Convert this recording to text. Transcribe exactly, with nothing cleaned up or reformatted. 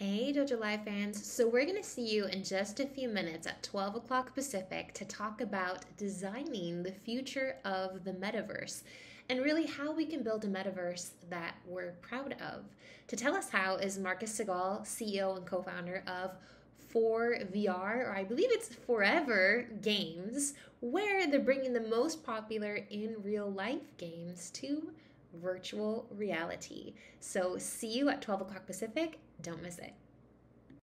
Hey, dojolive fans. So, we're going to see you in just a few minutes at twelve o'clock Pacific to talk about designing the future of the metaverse and really how we can build a metaverse that we're proud of. To tell us how is Marcus Segal, C E O and co founder of ForeVR, or I believe it's ForeVR Games, where they're bringing the most popular in real life games to virtual reality. So, see you at twelve o'clock Pacific. Don't miss it.